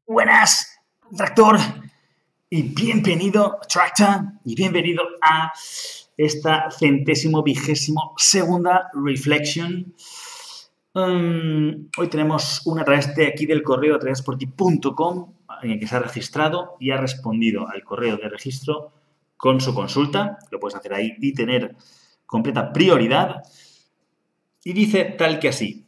Buenas, Tractor, y bienvenido, Tractor, y bienvenido a esta 122ª Reflection. Hoy tenemos una a través de aquí del correo atrevesporti.com en el que se ha registrado y ha respondido al correo de registro con su consulta. Lo puedes hacer ahí y tener completa prioridad. Y dice tal que así.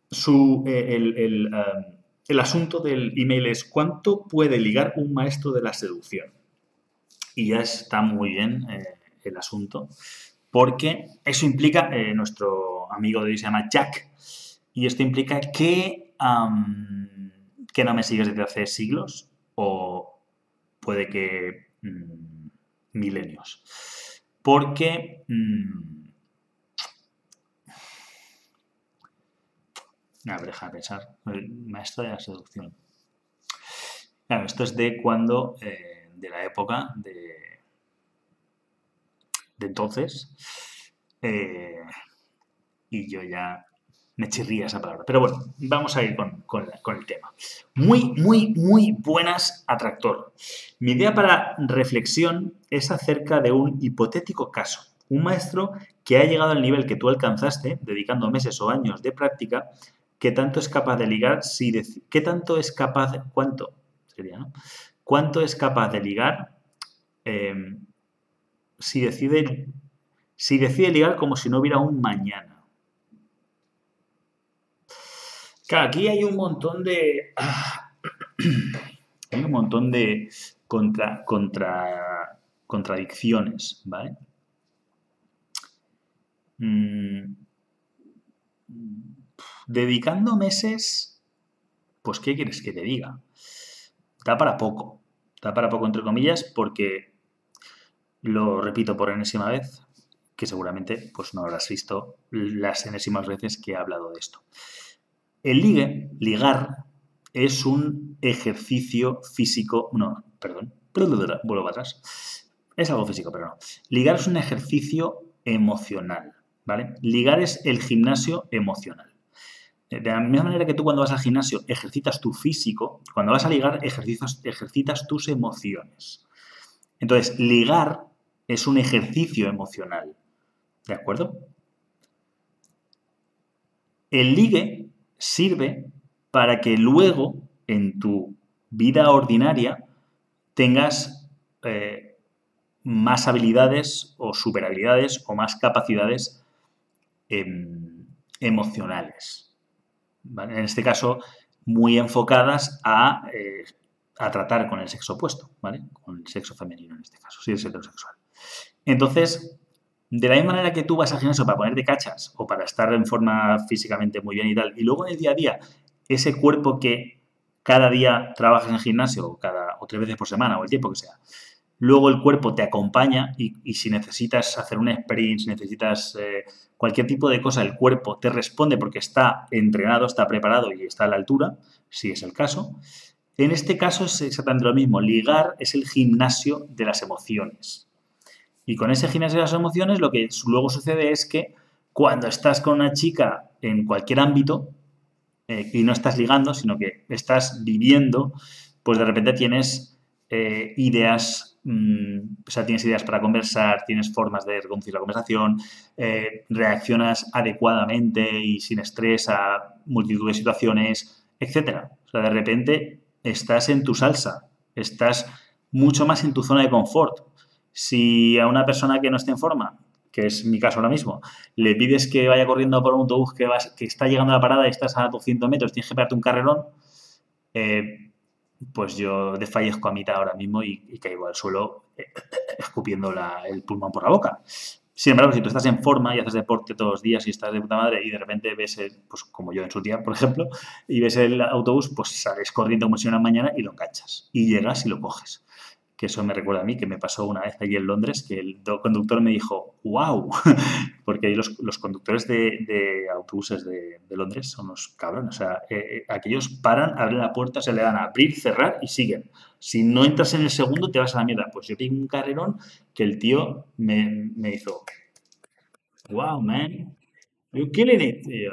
El asunto del email es ¿cuánto puede ligar un maestro de la seducción? Y ya está muy bien el asunto, porque eso implica, nuestro amigo de hoy se llama Jack, y esto implica que no me sigues desde hace siglos o puede que milenios. Porque a ver, deja de pensar. El maestro de la seducción. Claro, esto es de cuando, de la época de entonces, y yo ya me chirría esa palabra. Pero bueno, vamos a ir con el tema. Muy buenas, Atractor. Mi idea para reflexión es acerca de un hipotético caso. Un maestro que ha llegado al nivel que tú alcanzaste, dedicando meses o años de práctica, ¿qué tanto es capaz de ligar? ¿Qué tanto es capaz de, ¿cuánto sería, no? ¿Cuánto es capaz de ligar si decide ligar como si no hubiera un mañana? Claro, aquí hay un montón de contradicciones, ¿vale? Dedicando meses, pues ¿qué quieres que te diga? Da para poco entre comillas, porque lo repito por enésima vez, que seguramente pues no habrás visto las enésimas veces que he hablado de esto. El ligar, es un ejercicio físico, vuelvo para atrás. Es algo físico, pero no. Ligar es un ejercicio emocional, ¿vale? Ligar es el gimnasio emocional. De la misma manera que tú cuando vas al gimnasio ejercitas tu físico, cuando vas a ligar ejercitas tus emociones. Entonces, ligar es un ejercicio emocional, ¿de acuerdo? El ligue sirve para que luego en tu vida ordinaria tengas más habilidades o superhabilidades o más capacidades emocionales, ¿vale? En este caso, muy enfocadas a tratar con el sexo opuesto, ¿vale? Con el sexo femenino en este caso, si es heterosexual. Entonces, de la misma manera que tú vas al gimnasio para ponerte cachas o para estar en forma físicamente muy bien y tal, y luego en el día a día, ese cuerpo que cada día trabajas en el gimnasio o 3 veces por semana o el tiempo que sea, luego el cuerpo te acompaña y si necesitas hacer un sprint, si necesitas cualquier tipo de cosa, el cuerpo te responde porque está entrenado, está preparado y está a la altura, si es el caso. En este caso es exactamente lo mismo. Ligar es el gimnasio de las emociones. Y con ese gimnasio de las emociones lo que luego sucede es que cuando estás con una chica en cualquier ámbito y no estás ligando, sino que estás viviendo, pues de repente tienes ideas, tienes ideas para conversar, tienes formas de conducir la conversación, reaccionas adecuadamente y sin estrés a multitud de situaciones, etcétera. O sea, de repente estás en tu salsa, estás mucho más en tu zona de confort. Si a una persona que no esté en forma, que es mi caso ahora mismo, le pides que vaya corriendo por un autobús que está llegando a la parada y estás a 200 metros, tienes que pegarte un carrerón, pues yo desfallezco a mitad ahora mismo y caigo al suelo escupiendo el pulmón por la boca. Sin embargo, si tú estás en forma y haces deporte todos los días y estás de puta madre y de repente ves, pues como yo en su día, por ejemplo, y ves el autobús, pues sales corriendo como si una mañana y lo enganchas. Y llegas y lo coges. Que eso me recuerda a mí, que me pasó una vez allí en Londres, que el conductor me dijo, ¡wow! Porque ahí los conductores de autobuses de Londres son unos cabrones. O sea, aquellos paran, abren la puerta, se le dan a abrir, cerrar y siguen. Si no entras en el segundo, te vas a la mierda. Pues yo tengo un carrerón que el tío me hizo, ¡wow, man! You're killing it. Y yo,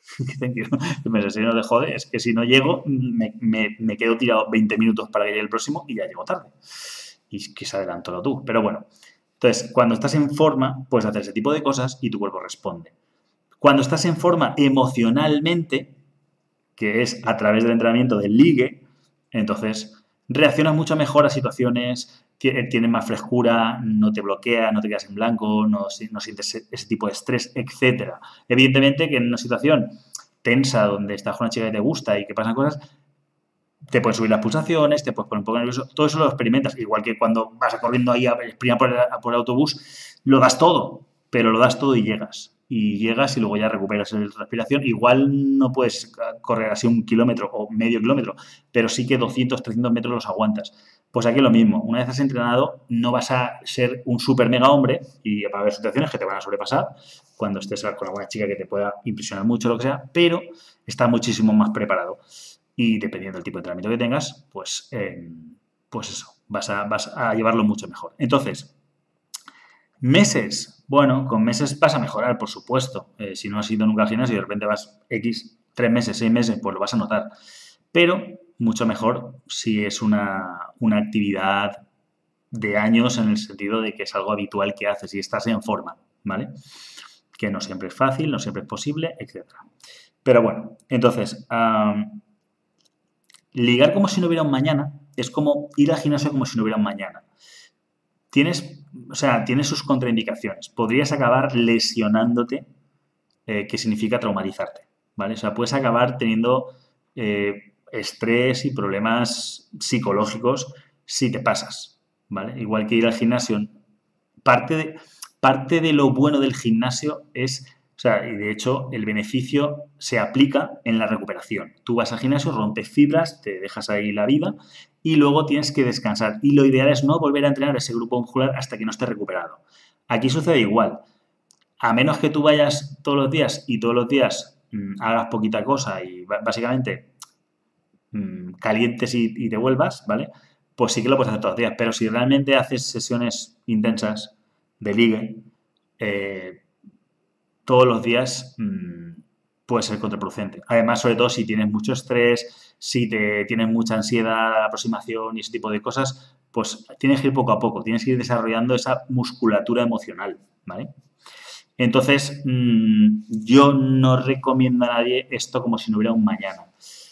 Si no te jode, es que si no llego, me quedo tirado 20 minutos para que llegue el próximo y ya llego tarde. Y que se adelántalo tú. Pero bueno, entonces, cuando estás en forma, puedes hacer ese tipo de cosas y tu cuerpo responde. Cuando estás en forma emocionalmente, que es a través del entrenamiento del ligue, entonces reaccionas mucho mejor a situaciones, tienes más frescura, no te bloqueas, no te quedas en blanco, no sientes ese tipo de estrés, etcétera. Evidentemente que en una situación tensa donde estás con una chica que te gusta y que pasan cosas, te pueden subir las pulsaciones, te puedes poner un poco nervioso, todo eso lo experimentas, igual que cuando vas corriendo ahí a por el autobús, lo das todo, pero lo das todo y llegas. Y llegas y luego ya recuperas la respiración. Igual no puedes correr así 1 kilómetro o medio kilómetro, pero sí que 200, 300 metros los aguantas. Pues aquí lo mismo. Una vez has entrenado, no vas a ser un super mega hombre y va a haber situaciones que te van a sobrepasar cuando estés con alguna chica que te pueda impresionar mucho, lo que sea, pero estás muchísimo más preparado. Y dependiendo del tipo de entrenamiento que tengas, pues eso, vas a llevarlo mucho mejor. Entonces, meses. Bueno, con meses vas a mejorar, por supuesto. Si no has ido nunca al gimnasio y de repente vas X, 3 meses, 6 meses, pues lo vas a notar. Pero mucho mejor si es una actividad de años en el sentido de que es algo habitual que haces y estás en forma, ¿vale? Que no siempre es fácil, no siempre es posible, etc. Pero bueno, entonces, ligar como si no hubiera un mañana es como ir al gimnasio como si no hubiera un mañana. Tiene sus contraindicaciones. Podrías acabar lesionándote, que significa traumatizarte, ¿vale? O sea, puedes acabar teniendo estrés y problemas psicológicos si te pasas, ¿vale? Igual que ir al gimnasio. Parte de, parte de lo bueno del gimnasio es, o sea, y de hecho el beneficio se aplica en la recuperación. Tú vas al gimnasio, rompes fibras, te dejas ahí la vida y luego tienes que descansar. Y lo ideal es no volver a entrenar ese grupo muscular hasta que no esté recuperado. Aquí sucede igual. A menos que tú vayas todos los días y todos los días hagas poquita cosa y básicamente calientes y te vuelvas, ¿vale? Pues sí que lo puedes hacer todos los días. Pero si realmente haces sesiones intensas de ligue, eh, todos los días puede ser contraproducente. Además, sobre todo si tienes mucho estrés, si tienes mucha ansiedad a la aproximación y ese tipo de cosas, pues tienes que ir poco a poco, tienes que ir desarrollando esa musculatura emocional, ¿vale? Entonces, yo no recomiendo a nadie esto como si no hubiera un mañana.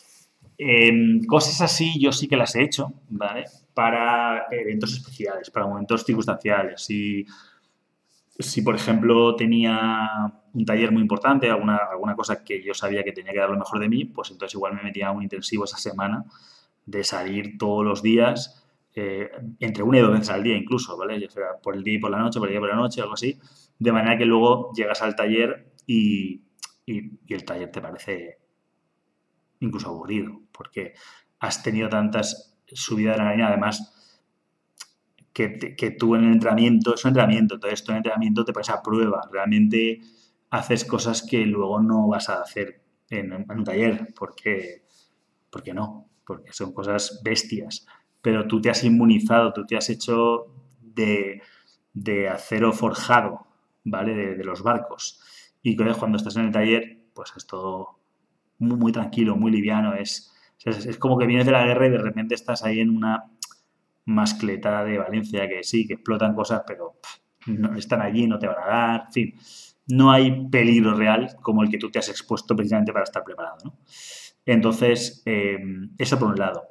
Cosas así yo sí que las he hecho, ¿vale? Para eventos especiales, para momentos circunstanciales. Si, por ejemplo, tenía un taller muy importante, alguna cosa que yo sabía que tenía que dar lo mejor de mí, pues entonces igual me metía a un intensivo esa semana de salir todos los días, entre 1 y 2 veces al día incluso, ¿vale? Ya sea por el día y por la noche, por el día y por la noche, algo así, de manera que luego llegas al taller y el taller te parece incluso aburrido, porque has tenido tantas subidas de adrenalina, además que tú en el entrenamiento, es un entrenamiento, entonces tú en el entrenamiento te pones a prueba, realmente haces cosas que luego no vas a hacer en un taller, porque no, porque son cosas bestias, pero tú te has inmunizado, tú te has hecho de acero forjado, ¿vale? De los barcos. Y cuando estás en el taller, pues es todo muy, muy tranquilo, muy liviano, es como que vienes de la guerra y de repente estás ahí en una mascletada de Valencia, que sí, que explotan cosas, pero no están allí, no te van a dar, en fin. No hay peligro real como el que tú te has expuesto precisamente para estar preparado, ¿no? Entonces, eso por un lado.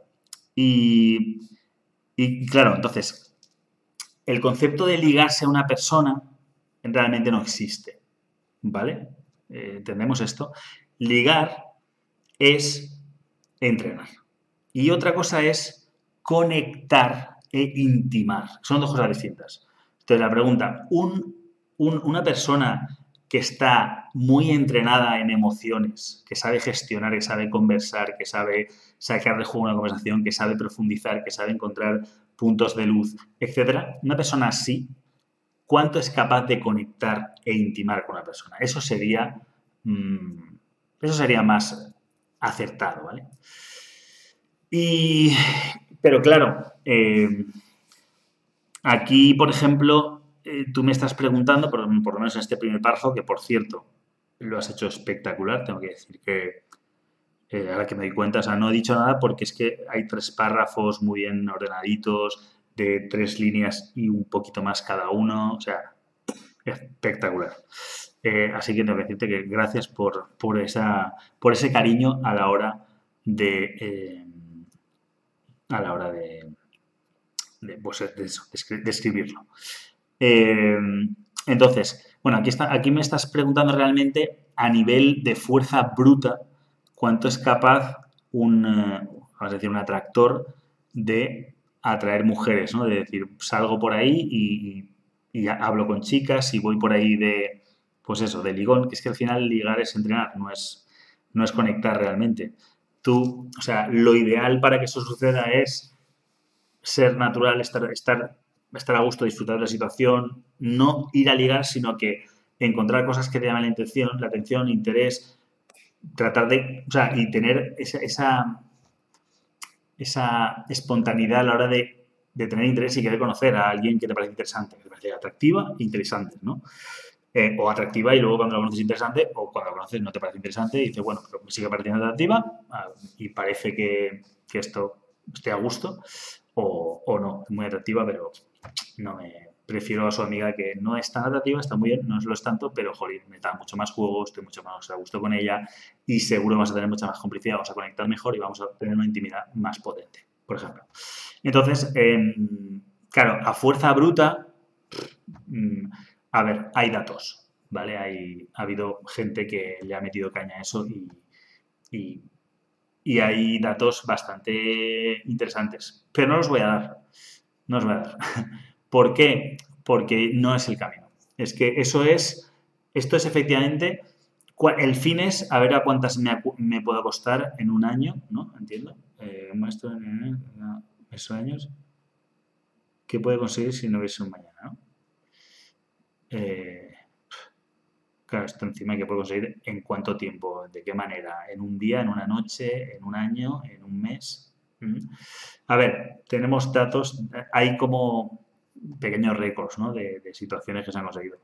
Y claro, entonces, el concepto de ligarse a una persona realmente no existe, ¿vale? ¿Entendemos esto? Ligar es entrenar. Y otra cosa es conectar e intimar. Son dos cosas distintas. Entonces, la pregunta, una persona que está muy entrenada en emociones, que sabe gestionar, que sabe conversar, que sabe sacar de juego una conversación, que sabe profundizar, que sabe encontrar puntos de luz, etcétera, una persona así, ¿cuánto es capaz de conectar e intimar con la persona? Eso sería más acertado, ¿vale? Pero claro, aquí, por ejemplo, tú me estás preguntando, por lo menos en este primer párrafo, que por cierto, lo has hecho espectacular, tengo que decir que ahora que me doy cuenta, o sea, no he dicho nada porque es que hay 3 párrafos muy bien ordenaditos, de 3 líneas y un poquito más cada uno, o sea, espectacular. Así que tengo que decirte que gracias por ese cariño a la hora de, a la hora pues, de eso, de escribirlo. Eh, entonces, bueno, aquí me estás preguntando realmente a nivel de fuerza bruta cuánto es capaz vamos a decir, un atractor de atraer mujeres, ¿no? De decir, salgo por ahí y hablo con chicas y voy por ahí pues eso, de ligón, que es que al final ligar es entrenar, no es conectar realmente. O sea, lo ideal para que eso suceda es ser natural, estar a gusto, disfrutar de la situación, no ir a ligar, sino que encontrar cosas que te llamen la atención, interés, tratar de, o sea, y tener esa espontaneidad a la hora de tener interés y querer conocer a alguien que te parece interesante, que te parece atractiva e interesante, ¿no? O atractiva y luego cuando la conoces interesante, o cuando la conoces no te parece interesante y dices, bueno, pero me sigue pareciendo atractiva y parece que esto esté a gusto, o no, es muy atractiva, pero no me prefiero a su amiga que no es tan atractiva, está muy bien, no lo es tanto, pero joder, me da mucho más juego, estoy mucho más a gusto con ella y seguro vas a tener mucha más complicidad, vamos a conectar mejor y vamos a tener una intimidad más potente, por ejemplo. Entonces, claro, a fuerza bruta, a ver, hay datos, ¿vale? Ha habido gente que le ha metido caña a eso y, y hay datos bastante interesantes, pero no los voy a dar, no os voy a dar. ¿Por qué? Porque no es el camino. Es que esto es efectivamente, el fin es a ver a cuántas me puedo costar en un año, ¿no? Entiendo. Un maestro en esos años, ¿qué puede conseguir si no hubiese un mañana, ¿no? Eh, claro, esto encima hay que puede conseguir en cuánto tiempo, de qué manera, en un día, en una noche, en un año, en un mes. A ver, tenemos datos, hay como pequeños récords, ¿no? de situaciones que se han conseguido.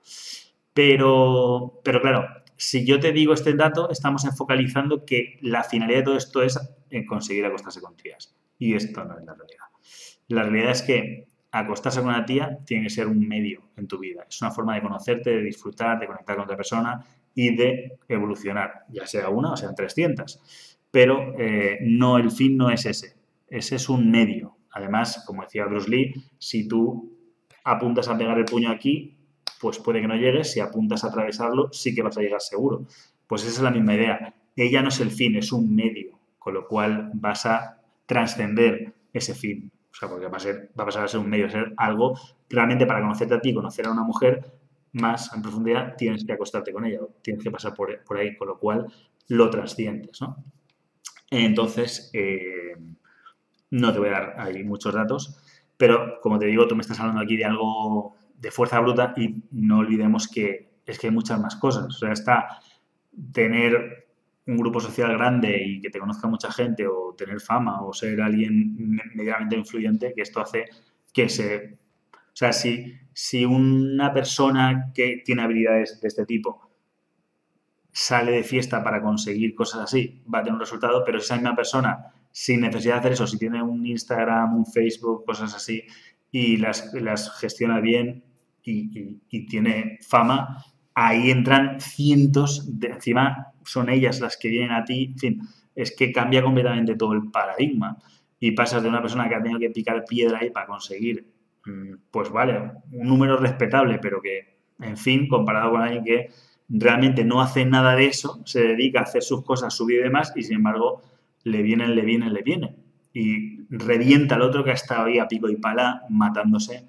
Pero claro, si yo te digo este dato, estamos focalizando que la finalidad de todo esto es conseguir acostarse con tías. Y esto no es la realidad. La realidad es que acostarse con una tía tiene que ser un medio en tu vida. Es una forma de conocerte, de disfrutar, de conectar con otra persona y de evolucionar, ya sea una o sean 300. Pero no, el fin no es ese. Ese es un medio. Además, como decía Bruce Lee, si tú apuntas a pegar el puño aquí, pues puede que no llegues. Si apuntas a atravesarlo, sí que vas a llegar seguro. Pues esa es la misma idea. Ella no es el fin, es un medio, con lo cual vas a trascender ese fin. O sea, porque va a pasar a ser un medio, a ser algo realmente para conocerte a ti, conocer a una mujer más en profundidad, tienes que acostarte con ella, tienes que pasar por ahí, con lo cual lo trasciendes, ¿no? Entonces, no te voy a dar ahí muchos datos, pero como te digo, tú me estás hablando aquí de algo de fuerza bruta y no olvidemos que es que hay muchas más cosas. O sea, está tener un grupo social grande y que te conozca mucha gente o tener fama o ser alguien medianamente influyente, que esto hace que O sea, si una persona que tiene habilidades de este tipo sale de fiesta para conseguir cosas así, va a tener un resultado, pero si esa misma persona, sin necesidad de hacer eso, si tiene un Instagram, un Facebook, cosas así, y las gestiona bien y tiene fama, ahí entran cientos, encima son ellas las que vienen a ti, en fin, es que cambia completamente todo el paradigma y pasas de una persona que ha tenido que picar piedra ahí para conseguir, pues vale, un número respetable, pero que, en fin, comparado con alguien que realmente no hace nada de eso, se dedica a hacer sus cosas, su vida y demás, y sin embargo le vienen. Y revienta al otro que ha estado ahí a pico y pala matándose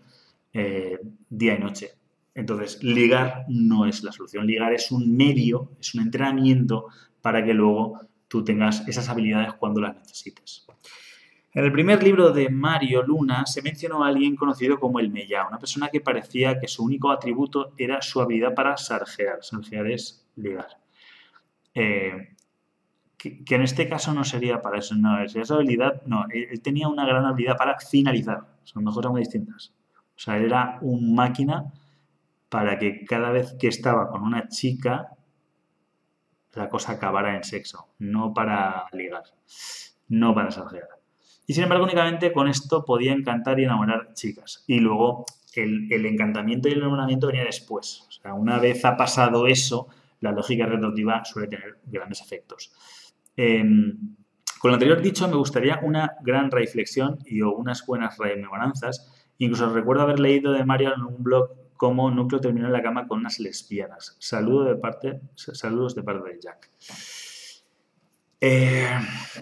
día y noche. Entonces, ligar no es la solución. Ligar es un medio, es un entrenamiento para que luego tú tengas esas habilidades cuando las necesites. En el primer libro de Mario Luna se mencionó a alguien conocido como el Mellao, una persona que parecía que su único atributo era su habilidad para sarjear. Sarjear es ligar. Que en este caso no sería para eso, no, esa habilidad, no, él tenía una gran habilidad para finalizar, son dos cosas muy distintas. O sea, él era un máquina para que cada vez que estaba con una chica la cosa acabara en sexo, no para ligar, no para salsear. Y sin embargo, únicamente con esto podía encantar y enamorar chicas. Y luego el encantamiento y el enamoramiento venía después. O sea, una vez ha pasado eso, la lógica retroactiva suele tener grandes efectos. Con lo anterior dicho, me gustaría una gran reflexión y o unas buenas rememoranzas. Incluso recuerdo haber leído de Mario en un blog cómo Núcleo terminó en la cama con unas lesbianas. Saludos de parte de Jack. Eh,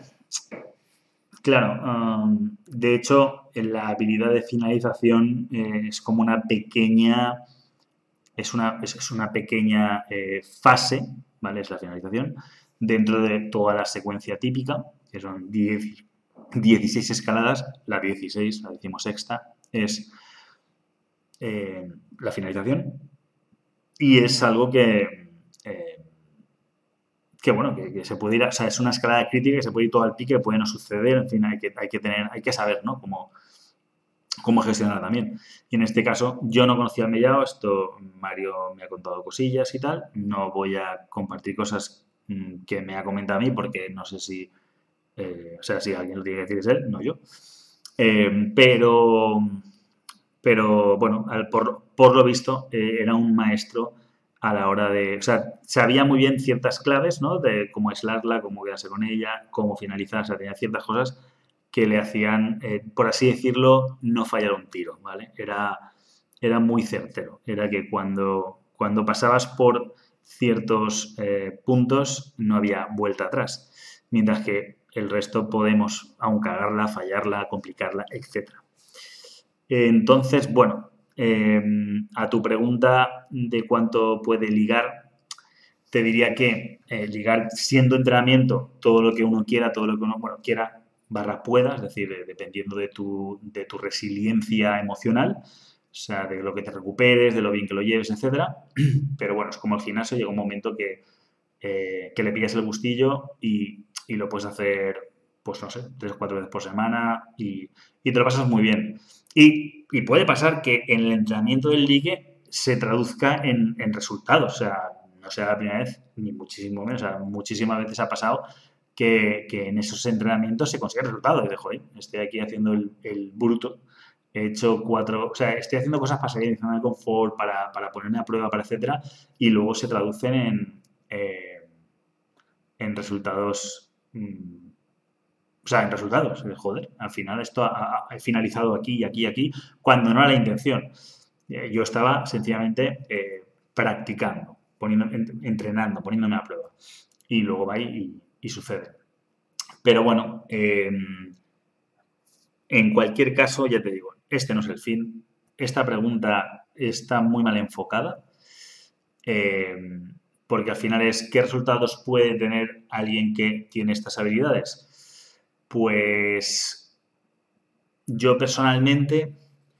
claro, de hecho, la habilidad de finalización es como una pequeña, es una pequeña fase, ¿vale? Es la finalización, dentro de toda la secuencia típica, que son 16 escaladas, la 16, la decimosexta, es la finalización y es algo eh, bueno, que se puede ir, o sea, es una escalada crítica que se puede ir todo al pique, que puede no suceder, en fin, hay que saber, ¿no? Cómo gestionarla también. Y en este caso, yo no conocía el mellao, esto Mario me ha contado cosillas y tal, no voy a compartir cosas que me ha comentado a mí porque no sé si, o sea, si alguien lo tiene que decir es él, no yo. Eh, pero, pero bueno, por lo visto era un maestro a la hora de, o sea, sabía muy bien ciertas claves, ¿no? De cómo aislarla, cómo quedarse con ella, cómo finalizar, o sea, tenía ciertas cosas que le hacían, por así decirlo, no fallar un tiro, ¿vale? Era muy certero, era que cuando pasabas por ciertos puntos no había vuelta atrás, mientras que el resto podemos aún cagarla, fallarla, complicarla, etcétera. Entonces, bueno, a tu pregunta de cuánto puede ligar, te diría que ligar siendo entrenamiento todo lo que uno quiera, todo lo que uno bueno, quiera, barra pueda, es decir, dependiendo de tu resiliencia emocional, o sea, de lo que te recuperes, de lo bien que lo lleves, etcétera. Pero bueno, es como el gimnasio, llega un momento que le pillas el gustillo y lo puedes hacer, pues no sé, 3 o 4 veces por semana y te lo pasas muy bien. Y puede pasar que en el entrenamiento del ligue se traduzca en resultados, o sea, no sea la primera vez, ni muchísimo menos, o sea, muchísimas veces ha pasado que en esos entrenamientos se consigue resultados. Y de, joder, estoy aquí haciendo el bruto, he hecho 4, o sea, estoy haciendo cosas para salir de mi zona de confort, para ponerme a prueba, para etcétera, y luego se traducen eh, en resultados, o sea, en resultados, joder, al final esto ha finalizado aquí y aquí y aquí, cuando no era la intención. Yo estaba sencillamente practicando, entrenando, poniéndome a prueba. Y luego va y sucede. Pero bueno, en cualquier caso, ya te digo, este no es el fin. Esta pregunta está muy mal enfocada. eh, porque al final es ¿qué resultados puede tener alguien que tiene estas habilidades? Pues yo personalmente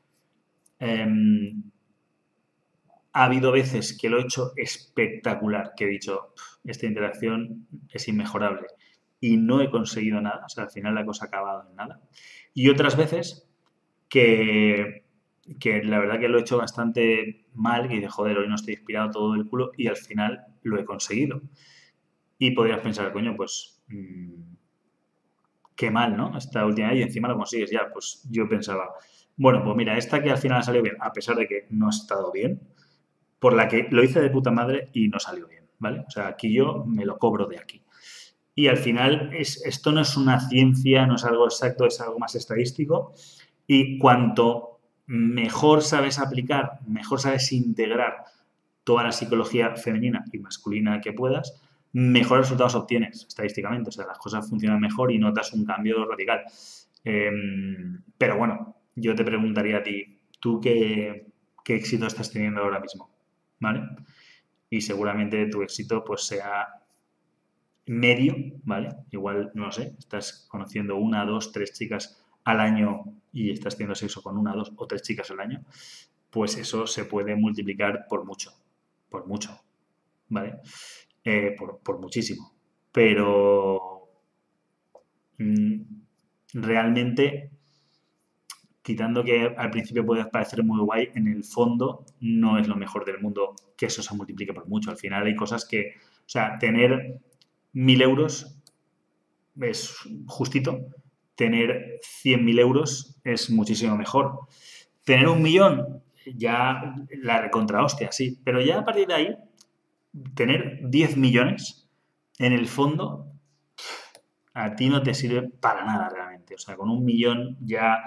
ha habido veces que lo he hecho espectacular, que he dicho, esta interacción es inmejorable y no he conseguido nada, o sea, al final la cosa ha acabado en nada. Y otras veces que, que la verdad que lo he hecho bastante mal, que dice, joder, hoy no estoy inspirado todo el culo y al final lo he conseguido. Y podrías pensar, coño, pues qué mal, ¿no? Esta última vez y encima lo consigues ya. Pues yo pensaba, bueno, pues mira, esta que al final ha salido bien, a pesar de que no ha estado bien, por la que lo hice de puta madre y no salió bien, ¿vale? O sea, aquí yo me lo cobro de aquí. Y al final esto no es una ciencia, no es algo exacto, es algo más estadístico. Y cuanto mejor sabes aplicar, mejor sabes integrar toda la psicología femenina y masculina que puedas, mejores resultados obtienes estadísticamente. O sea, las cosas funcionan mejor y notas un cambio radical. Eh, pero bueno, yo te preguntaría a ti, ¿tú qué éxito estás teniendo ahora mismo? ¿Vale? Y seguramente tu éxito pues sea medio, ¿vale? Igual, no lo sé, estás conociendo 1, 2, 3 chicas al año y estás teniendo sexo con 1, 2 o 3 chicas al año, pues eso se puede multiplicar por mucho, ¿vale? Por muchísimo. Pero mm, realmente, quitando que al principio puede parecer muy guay, en el fondo no es lo mejor del mundo que eso se multiplique por mucho. Al final hay cosas que O sea, tener 1.000 euros es justito, tener 100.000 euros es muchísimo mejor. Tener 1.000.000, ya la recontra hostia, sí, pero ya a partir de ahí, tener 10 millones, en el fondo, a ti no te sirve para nada realmente. O sea, con 1.000.000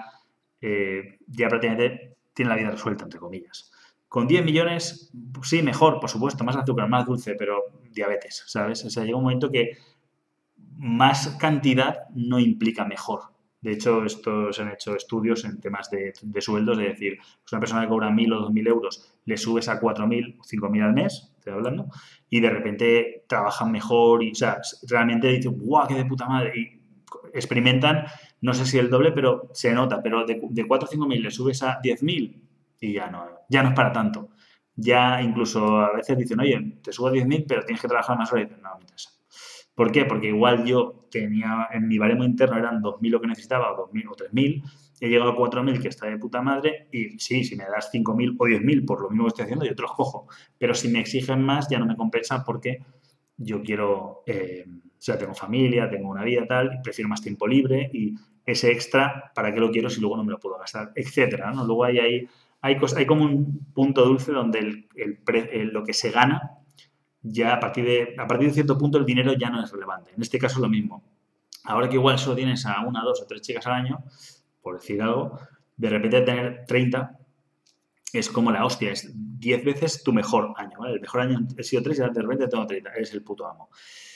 ya prácticamente tiene la vida resuelta, entre comillas. Con 10 millones, sí, mejor, por supuesto, más azúcar, más dulce, pero diabetes, ¿sabes? O sea, llega un momento que más cantidad no implica mejor. De hecho, estos se han hecho estudios en temas de sueldos, de decir, pues una persona que cobra 1.000 o 2.000 euros, le subes a 4.000 o 5.000 al mes, estoy hablando, y de repente trabajan mejor y, o sea, realmente dicen, ¡guau, qué de puta madre! Y experimentan, no sé si el doble, pero se nota, pero de 4 o 5.000 le subes a 10.000 y ya no es para tanto. Ya incluso a veces dicen, oye, te subo a 10.000, pero tienes que trabajar más horas. Y dicen, no, me interesa. ¿Por qué? Porque igual yo tenía, en mi baremo interno eran 2.000 lo que necesitaba, o 2.000 o 3.000, he llegado a 4.000 que está de puta madre, y sí, si me das 5.000 o 10.000 por lo mismo que estoy haciendo, yo te los cojo. Pero si me exigen más, ya no me compensa porque yo quiero, o sea, tengo familia, tengo una vida tal, y prefiero más tiempo libre y ese extra, ¿para qué lo quiero si luego no me lo puedo gastar? Etcétera, ¿no? Luego hay como un punto dulce donde lo que se gana ya a partir de cierto punto el dinero ya no es relevante. En este caso es lo mismo. Ahora que igual solo tienes a una, dos o tres chicas al año, por decir algo, de repente tener 30 es como la hostia, es 10 veces tu mejor año, ¿vale? El mejor año he sido 3 y ahora de repente tengo 30, eres el puto amo.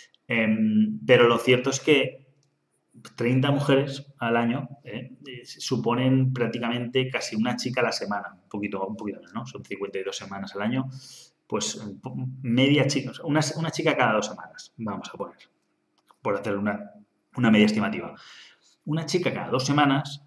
Pero lo cierto es que 30 mujeres al año suponen prácticamente casi una chica a la semana, un poquito menos, ¿no? Son 52 semanas al año, pues media chica, o sea, una chica cada 2 semanas, vamos a poner, por hacer una media estimativa. Una chica cada 2 semanas,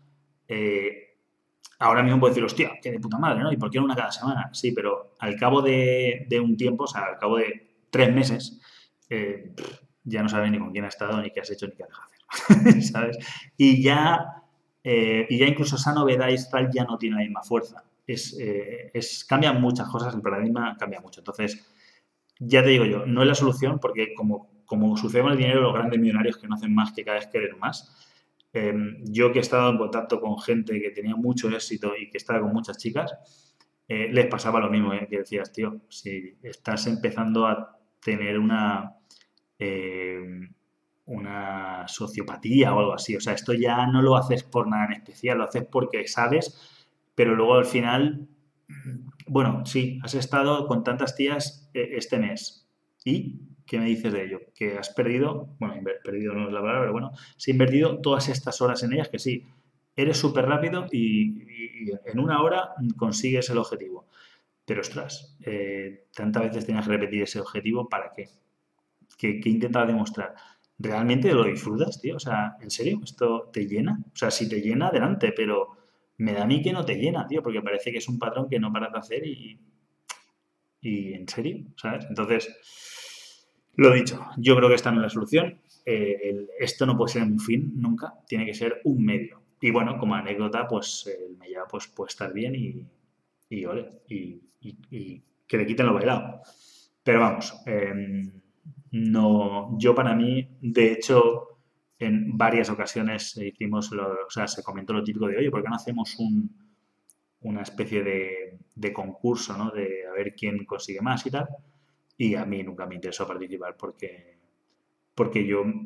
ahora mismo puedo decir, hostia, qué de puta madre, ¿no? ¿Y por qué no una cada semana? Sí, pero al cabo de un tiempo, o sea, al cabo de 3 meses, ya no sabes ni con quién has estado, ni qué has hecho, ni qué has dejado hacer, ¿sabes? Y ya incluso esa novedad Istral ya no tiene la misma fuerza. Cambian muchas cosas, el paradigma cambia mucho. Entonces, ya te digo yo, no es la solución porque como sucede con el dinero, los grandes millonarios que no hacen más que cada vez querer más. Yo que he estado en contacto con gente que tenía mucho éxito y que estaba con muchas chicas, les pasaba lo mismo, que decías, tío, si estás empezando a tener eh, una sociopatía o algo así, o sea, esto ya no lo haces por nada en especial, lo haces porque sabes, pero luego al final, bueno, sí, has estado con tantas tías este mes. ¿Y qué me dices de ello? Que has perdido, bueno, perdido no es la palabra, pero bueno, se ha invertido todas estas horas en ellas, que sí, eres súper rápido y en una hora consigues el objetivo. Pero ostras, tantas veces tenías que repetir ese objetivo, ¿para qué? ¿Qué intentabas demostrar? ¿Realmente lo disfrutas, tío? O sea, ¿en serio? ¿Esto te llena? O sea, si te llena, adelante, pero me da a mí que no te llena, tío, porque parece que es un patrón que no paras de hacer y en serio, ¿sabes? Entonces, lo dicho, yo creo que esta no es la solución. Esto no puede ser un fin nunca, tiene que ser un medio. Y bueno, como anécdota, pues el Mella pues, puede estar bien y que le quiten lo bailado. Pero vamos, no, yo para mí, de hecho, en varias ocasiones o sea, se comentó lo típico de, oye, ¿por qué no hacemos una especie de concurso, ¿no? De a ver quién consigue más y tal? Y a mí nunca me interesó participar porque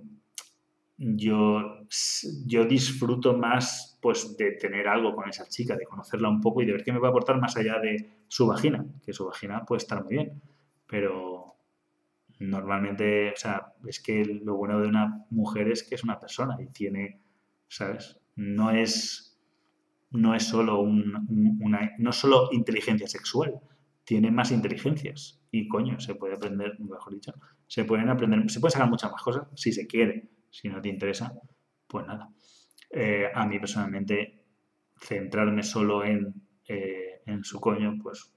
yo, yo disfruto más pues de tener algo con esa chica, de conocerla un poco y de ver qué me va a aportar más allá de su vagina, que su vagina puede estar muy bien, pero normalmente, o sea, es que lo bueno de una mujer es que es una persona y tiene, ¿sabes? No es solo no es solo inteligencia sexual, tiene más inteligencias y coño, se puede aprender, mejor dicho, se puede sacar muchas más cosas si se quiere, si no te interesa, pues nada. A mí personalmente centrarme solo en su coño, pues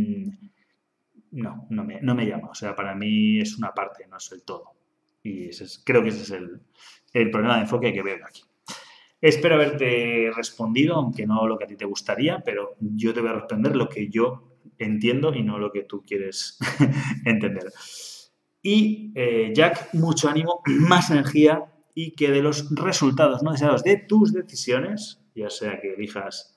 no me llama. O sea, para mí es una parte, no es el todo. Y creo que ese es el problema de enfoque que veo aquí. Espero haberte respondido, aunque no lo que a ti te gustaría, pero yo te voy a responder lo que yo entiendo y no lo que tú quieres entender. Y, Jack, mucho ánimo, más energía y que de los resultados no deseados de tus decisiones, ya sea que elijas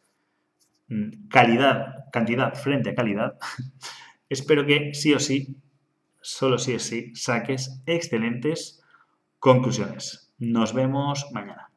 cantidad frente a calidad, espero que sí o sí, solo sí o sí, saques excelentes conclusiones. Nos vemos mañana.